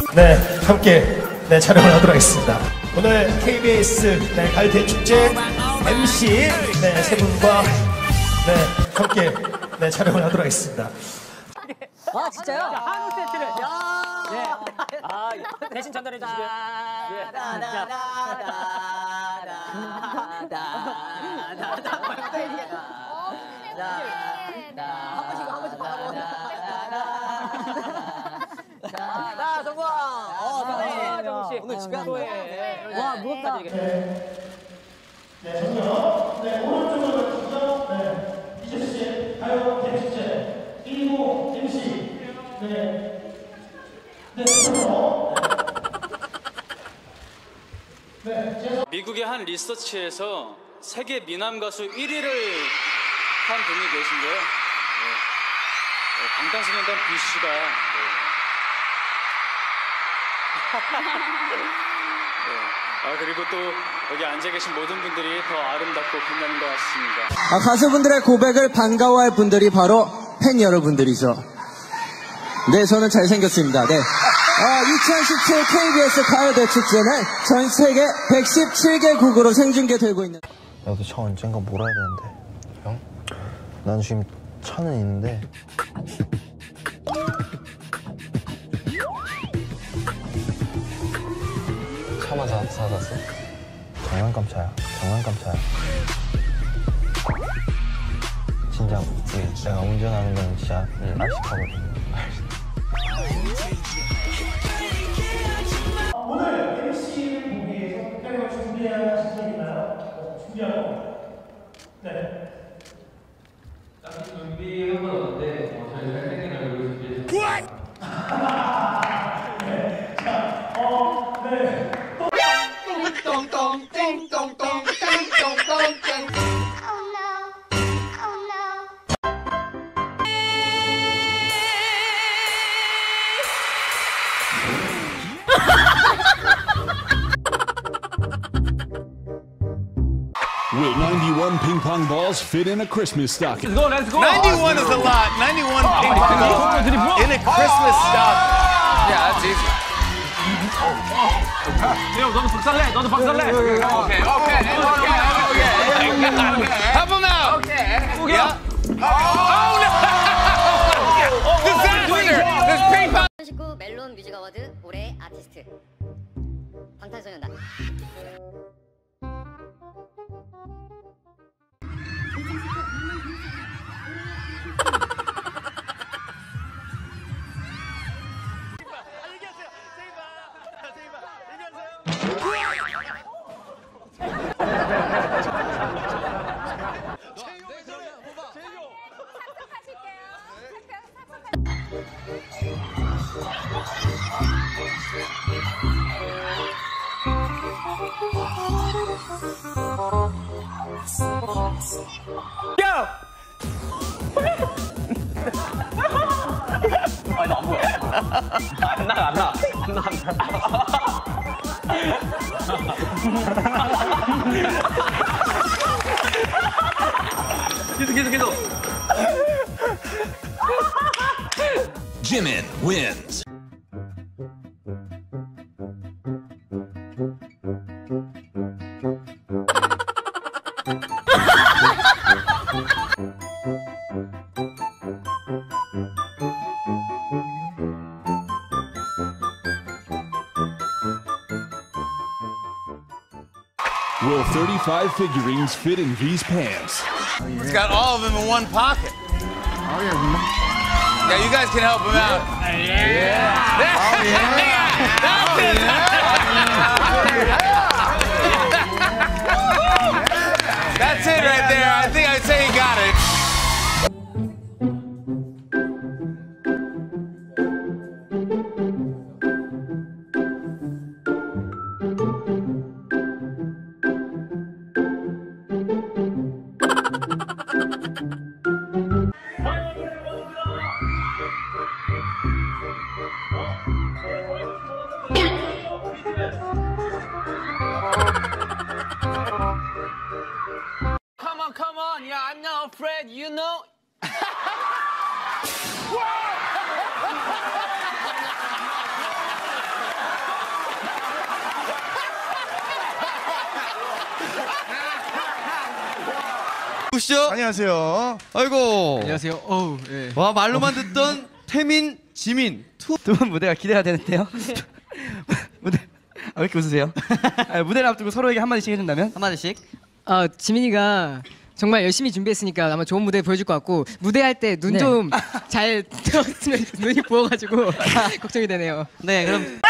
네, 함께 촬영을 하도록 하겠습니다. 오늘 KBS 가을 대축제 MC 세 분과 함께 촬영을 하도록 하겠습니다. 아 진짜요? 한우 세트를. 예. 아 대신 전달해 주시고요. 예. 자 정국. 정국 씨 오늘 집에 소에. 와 무겁다. 전혀 오른쪽으로 가시죠. 이제 가요 대축제 1호 MC 미국의 한 리서치에서 세계 미남 가수 1위를 한 분이 계신데요. 방탄소년단 BC가 그리고 또 여기 앉아 계신 모든 분들이 더 아름답고 빛나는 것 같습니다. 가수분들의 고백을 반가워할 분들이 바로 팬 여러분들이죠. 네, 저는 잘생겼습니다. 네. 2017 KBS 가요대축제는 전 세계 117개국으로 생중계되고 있는. 나도 차 언젠가 몰아야 되는데. 형? 난 지금 차는 있는데. 차만 사놨어? 장난감 차야. 장난감 차야. 진짜 내가 운전하는 건 진짜 알식하거든. 오늘 MC를 보기 위해서 특별히 준비하신 게 있나요? 준비한 거. 네. 딱히 준비한 건 없는데 저희 잘생긴 얼굴 준비했습니다. Will 91 ping pong balls fit in a Christmas stocking? Let's go. 91 is a lot. 91 ping pong balls in a Christmas stocking. Yeah, that's easy. 형 너도 박살내. 너도 박살내. Okay. Help him out. Okay. Yeah. Oh no! Disaster! This ping pong. 2019 멜론 뮤직 어워드 올해 아티스트 방탄소년단. 계속. Jimin wins. Will 35 figurines fit in V's pants? He's got all of them in one pocket. Yeah, you guys can help him out. That's it right there. I think I'd say he got it. 누구시죠? 안녕하세요. 아이고. 안녕하세요. 어우, 예. 와, 말로만 듣던 태민, 지민. 두 분 무대가 기대가 되는데요. 무대 왜 이렇게 웃으세요? 무대를 앞두고 서로에게 한마디씩 해준다면? 한마디씩. 지민이가 정말 열심히 준비했으니까 아마 좋은 무대 보여줄 것 같고 무대할 때 눈 좀 잘 뜨었으면 눈이 부어가지고 걱정이 되네요. 네, 그럼.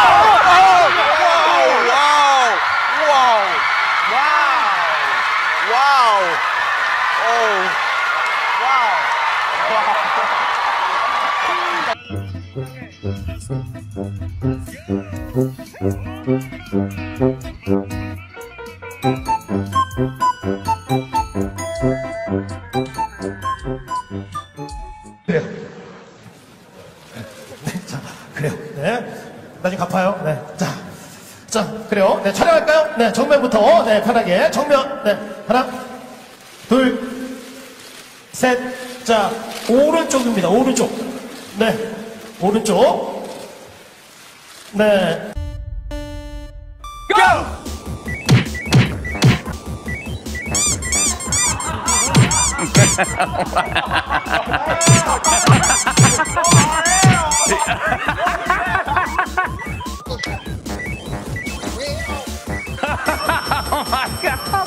그래요. 네, 자, 그래요. 네, 나중에 갚아요. 네, 자, 그래요. 네, 촬영할까요? 네, 정면부터. 네, 편하게. 정면. 네, 하나, 둘, 셋. 자, 오른쪽입니다. 오른쪽. 네, 오른쪽. 네. 고! Oh my God.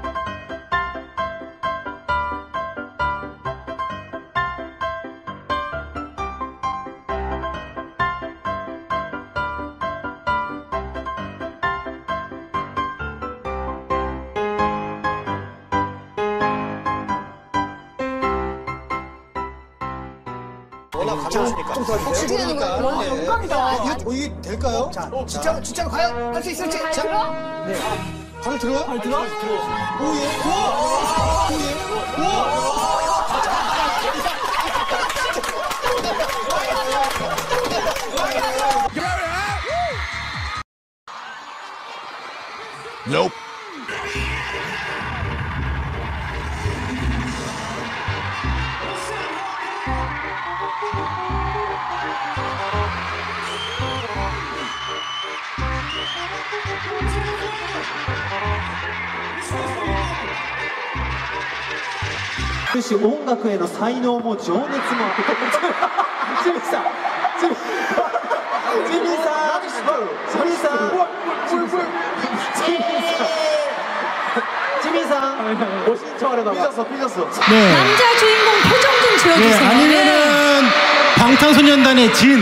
어떻게 되는 거야? 와, 영광이다. 이게 될까요? 자, 진짜 과연 할 수 있을지. 자, 네. 발을 들어요? 발 들어? 오예. 우와! 오예. 우와! Nope. 시音楽への才能も情熱もあるジミーさん삐졌어. 네. 남자 주인공 표정 좀 지어주세요. 네, 아니면은 방탄소년단의 진.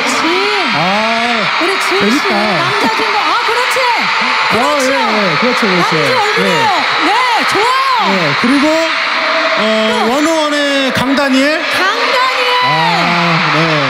우리 진 씨. 재밌다. 남자 주인공. 그렇지. 그렇죠. 남자 얼굴이에요. 네, 좋아요. 네, 그리고 원호원의 강다니엘. 네.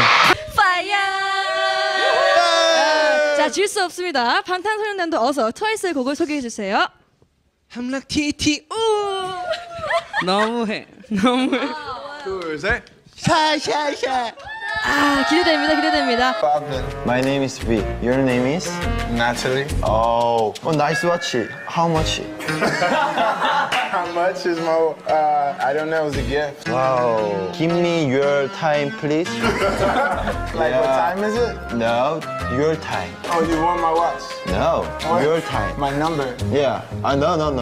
자, 질 수 없습니다. 방탄소년단도 어서 트와이스의 곡을 소개해 주세요. 함락 TT 우. 너무해. 둘, 셋. 샤샤샤. 기대됩니다. My name is V. Your name is? Natalie. Oh, nice watch. How much? How much is my, I don't know, it's a gift. Wow. Give me your time, please. Like, what time is it? No, your time. Oh, you want my watch? No, What? your time. My number. Yeah. No.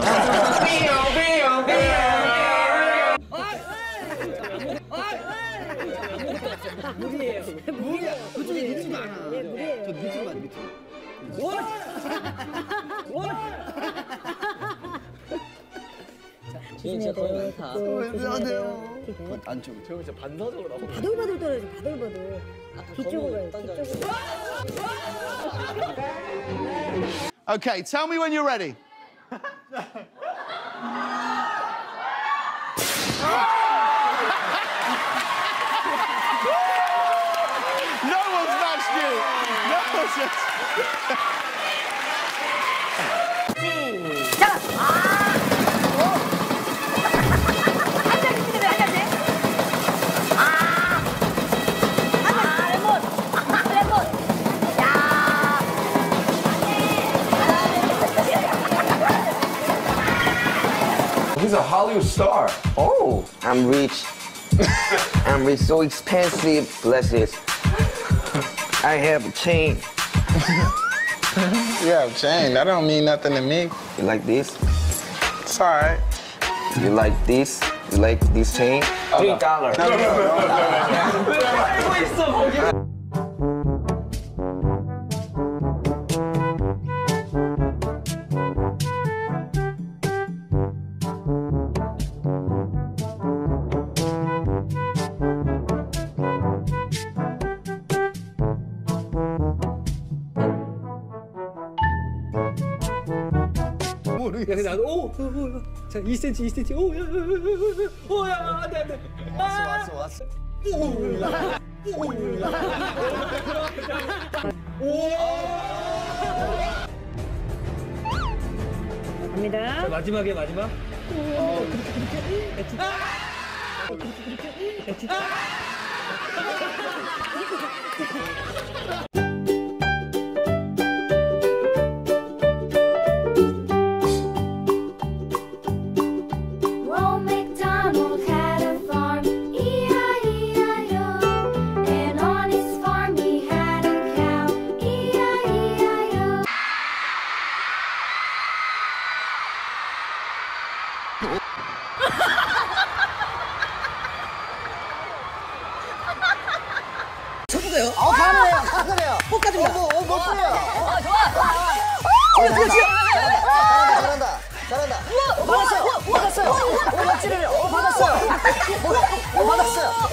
진짜 거의 다. 안쪽. 저 진짜 반사적으로 하고. 바들바들 떨어져. 바들바들. 뒤쪽으로 가요. 뒤쪽으로. Okay, tell me when you're ready. No one's matched you. No one's He's a Hollywood star. Oh, I'm rich. I'm rich, so expensive glasses. I have a chain. You have a chain. That don't mean nothing to me. You like this? It's all right. You like this? You like this chain? $3. 야, 근데 나도 자, 2cm. 오, 야, 안 돼. 왔어. 갑니다. 자, 마지막. Old MacDonald had a farm, E-I-E-I-O. And on his farm he had a cow, E-I-E-I-O. 쳐주세요. 가능해요. 끝까지입니다. 멋져요. 잘한다. 받았어요. 받았어요. 받았어요.